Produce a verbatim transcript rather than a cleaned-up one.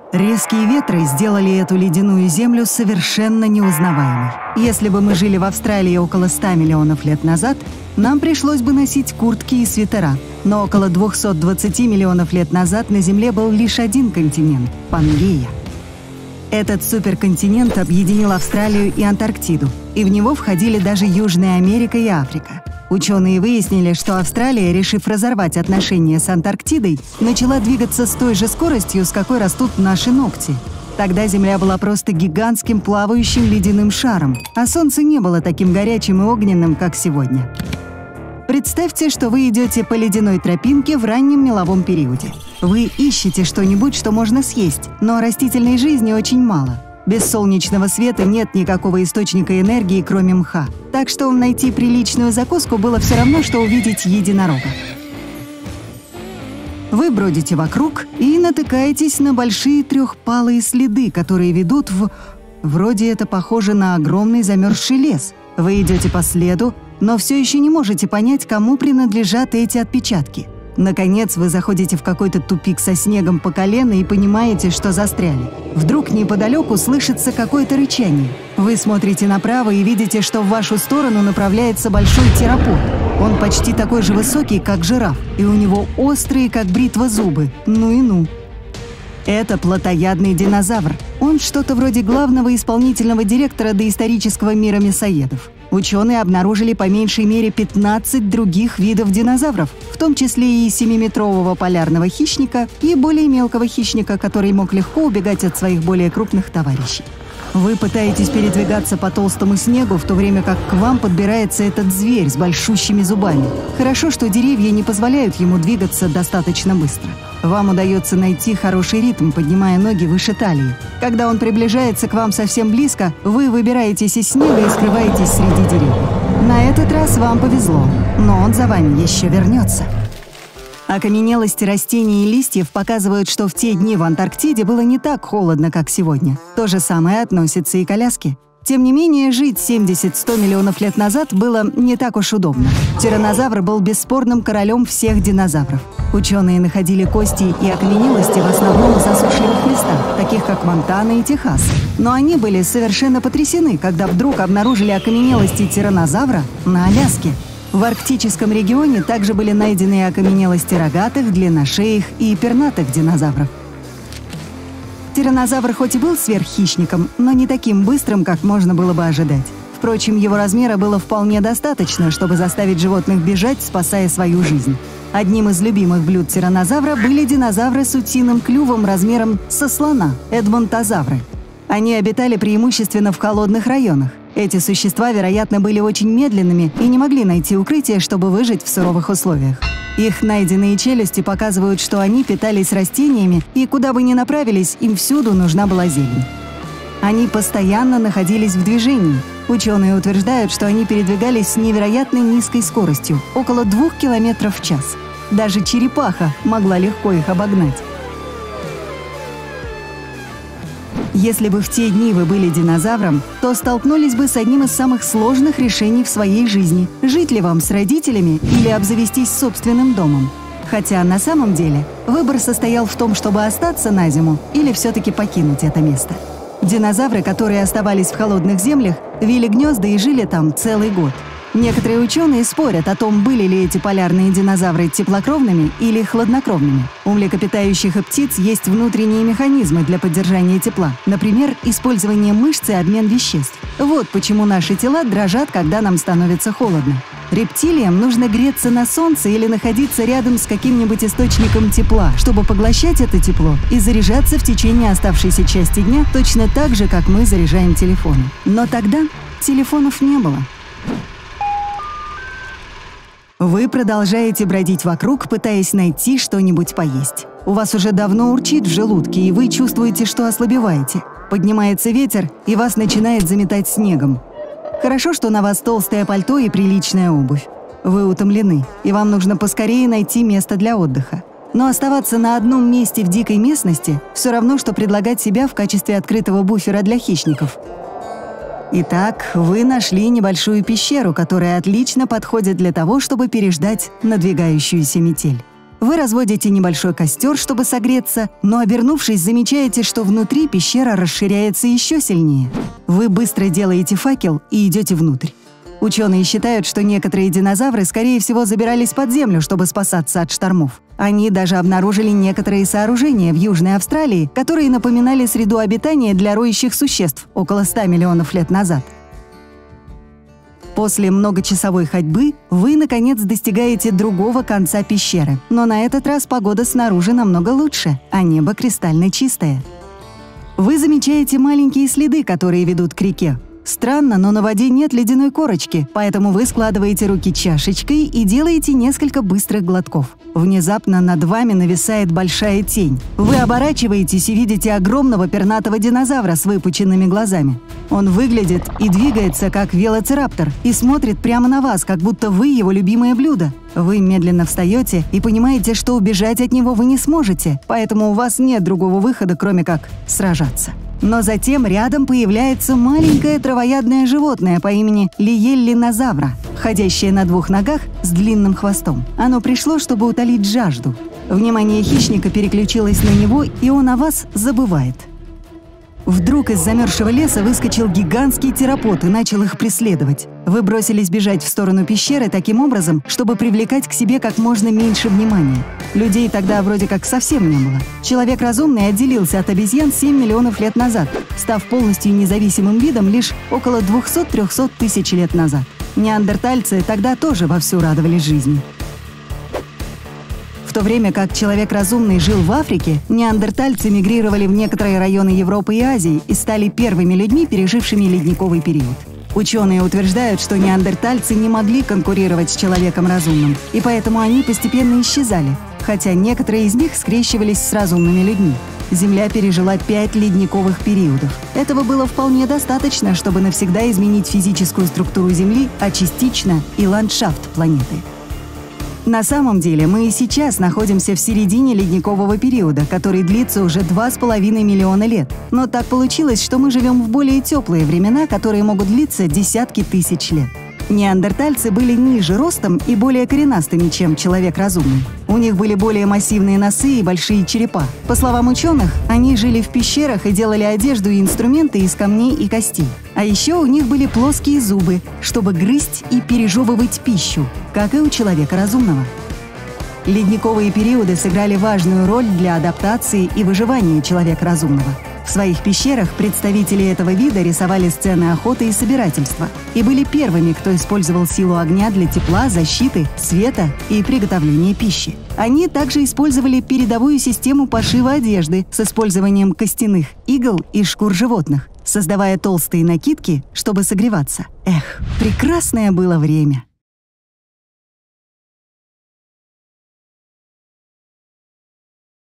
Резкие ветры сделали эту ледяную землю совершенно неузнаваемой. Если бы мы жили в Австралии около ста миллионов лет назад, нам пришлось бы носить куртки и свитера. Но около двухсот двадцати миллионов лет назад на Земле был лишь один континент – Пангея. Этот суперконтинент объединил Австралию и Антарктиду, и в него входили даже Южная Америка и Африка. Ученые выяснили, что Австралия, решив разорвать отношения с Антарктидой, начала двигаться с той же скоростью, с какой растут наши ногти. Тогда Земля была просто гигантским плавающим ледяным шаром, а Солнце не было таким горячим и огненным, как сегодня. Представьте, что вы идете по ледяной тропинке в раннем меловом периоде. Вы ищете что-нибудь, что можно съесть, но растительной жизни очень мало. Без солнечного света нет никакого источника энергии, кроме мха. Так что найти приличную закуску было все равно, что увидеть единорога. Вы бродите вокруг и натыкаетесь на большие трехпалые следы, которые ведут в... Вроде это похоже на огромный замерзший лес. Вы идете по следу, но все еще не можете понять, кому принадлежат эти отпечатки. Наконец, вы заходите в какой-то тупик со снегом по колено и понимаете, что застряли. Вдруг неподалеку слышится какое-то рычание. Вы смотрите направо и видите, что в вашу сторону направляется большой теропод. Он почти такой же высокий, как жираф, и у него острые, как бритва, зубы. Ну и ну. Это плотоядный динозавр. Он что-то вроде главного исполнительного директора доисторического мира мясоедов. Ученые обнаружили по меньшей мере пятнадцать других видов динозавров, в том числе и семиметрового полярного хищника и более мелкого хищника, который мог легко убегать от своих более крупных товарищей. Вы пытаетесь передвигаться по толстому снегу, в то время как к вам подбирается этот зверь с большущими зубами. Хорошо, что деревья не позволяют ему двигаться достаточно быстро. Вам удается найти хороший ритм, поднимая ноги выше талии. Когда он приближается к вам совсем близко, вы выбираетесь из снега и скрываетесь среди деревьев. На этот раз вам повезло, но он за вами еще вернется. Окаменелости растений и листьев показывают, что в те дни в Антарктиде было не так холодно, как сегодня. То же самое относится и к Аляске. Тем не менее, жить семьдесят-сто миллионов лет назад было не так уж удобно. Тираннозавр был бесспорным королем всех динозавров. Ученые находили кости и окаменелости в основном в засушливых местах, таких как Монтана и Техас. Но они были совершенно потрясены, когда вдруг обнаружили окаменелости тираннозавра на Аляске. В арктическом регионе также были найдены окаменелости рогатых, длинношеих и пернатых динозавров. Тираннозавр хоть и был сверххищником, но не таким быстрым, как можно было бы ожидать. Впрочем, его размера было вполне достаточно, чтобы заставить животных бежать, спасая свою жизнь. Одним из любимых блюд тираннозавра были динозавры с утиным клювом размером со слона – эдмонтозавры. Они обитали преимущественно в холодных районах. Эти существа, вероятно, были очень медленными и не могли найти укрытие, чтобы выжить в суровых условиях. Их найденные челюсти показывают, что они питались растениями, и куда бы ни направились, им всюду нужна была зелень. Они постоянно находились в движении. Ученые утверждают, что они передвигались с невероятно низкой скоростью – около двух километров в час. Даже черепаха могла легко их обогнать. Если бы в те дни вы были динозавром, то столкнулись бы с одним из самых сложных решений в своей жизни – жить ли вам с родителями или обзавестись собственным домом. Хотя на самом деле выбор состоял в том, чтобы остаться на зиму или все-таки покинуть это место. Динозавры, которые оставались в холодных землях, вили гнезда и жили там целый год. Некоторые ученые спорят о том, были ли эти полярные динозавры теплокровными или хладнокровными. У млекопитающих и птиц есть внутренние механизмы для поддержания тепла. Например, использование мышц и обмен веществ. Вот почему наши тела дрожат, когда нам становится холодно. Рептилиям нужно греться на солнце или находиться рядом с каким-нибудь источником тепла, чтобы поглощать это тепло и заряжаться в течение оставшейся части дня точно так же, как мы заряжаем телефоны. Но тогда телефонов не было. Вы продолжаете бродить вокруг, пытаясь найти что-нибудь поесть. У вас уже давно урчит в желудке, и вы чувствуете, что ослабеваете. Поднимается ветер, и вас начинает заметать снегом. Хорошо, что на вас толстое пальто и приличная обувь. Вы утомлены, и вам нужно поскорее найти место для отдыха. Но оставаться на одном месте в дикой местности все равно, что предлагать себя в качестве открытого буфера для хищников. Итак, вы нашли небольшую пещеру, которая отлично подходит для того, чтобы переждать надвигающуюся метель. Вы разводите небольшой костер, чтобы согреться, но, обернувшись, замечаете, что внутри пещера расширяется еще сильнее. Вы быстро делаете факел и идете внутрь. Ученые считают, что некоторые динозавры, скорее всего, забирались под землю, чтобы спасаться от штормов. Они даже обнаружили некоторые сооружения в Южной Австралии, которые напоминали среду обитания для роющих существ около ста миллионов лет назад. После многочасовой ходьбы вы, наконец, достигаете другого конца пещеры, но на этот раз погода снаружи намного лучше, а небо кристально чистое. Вы замечаете маленькие следы, которые ведут к реке. Странно, но на воде нет ледяной корочки, поэтому вы складываете руки чашечкой и делаете несколько быстрых глотков. Внезапно над вами нависает большая тень. Вы оборачиваетесь и видите огромного пернатого динозавра с выпученными глазами. Он выглядит и двигается как велоцираптор и смотрит прямо на вас, как будто вы его любимое блюдо. Вы медленно встаете и понимаете, что убежать от него вы не сможете, поэтому у вас нет другого выхода, кроме как сражаться. Но затем рядом появляется маленькое травоядное животное по имени Лиеллинозавра, ходящее на двух ногах с длинным хвостом. Оно пришло, чтобы утолить жажду. Внимание хищника переключилось на него, и он о вас забывает. Вдруг из замерзшего леса выскочил гигантский теропод и начал их преследовать. Вы бросились бежать в сторону пещеры таким образом, чтобы привлекать к себе как можно меньше внимания. Людей тогда вроде как совсем не было. Человек разумный отделился от обезьян семь миллионов лет назад, став полностью независимым видом лишь около двухсот-трехсот тысяч лет назад. Неандертальцы тогда тоже вовсю радовались жизни. В то время как человек разумный жил в Африке, неандертальцы мигрировали в некоторые районы Европы и Азии и стали первыми людьми, пережившими ледниковый период. Ученые утверждают, что неандертальцы не могли конкурировать с человеком разумным, и поэтому они постепенно исчезали, хотя некоторые из них скрещивались с разумными людьми. Земля пережила пять ледниковых периодов. Этого было вполне достаточно, чтобы навсегда изменить физическую структуру Земли, а частично и ландшафт планеты. На самом деле мы и сейчас находимся в середине ледникового периода, который длится уже два с половиной миллиона лет. Но так получилось, что мы живем в более теплые времена, которые могут длиться десятки тысяч лет. Неандертальцы были ниже ростом и более коренастыми, чем человек разумный. У них были более массивные носы и большие черепа. По словам ученых, они жили в пещерах и делали одежду и инструменты из камней и костей. А еще у них были плоские зубы, чтобы грызть и пережевывать пищу, как и у человека разумного. Ледниковые периоды сыграли важную роль для адаптации и выживания человека разумного. В своих пещерах представители этого вида рисовали сцены охоты и собирательства и были первыми, кто использовал силу огня для тепла, защиты, света и приготовления пищи. Они также использовали передовую систему пошива одежды с использованием костяных игл и шкур животных, создавая толстые накидки, чтобы согреваться. Эх, прекрасное было время!